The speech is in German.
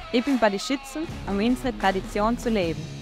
Ich bin bei den Schützen, um unsere Tradition zu leben.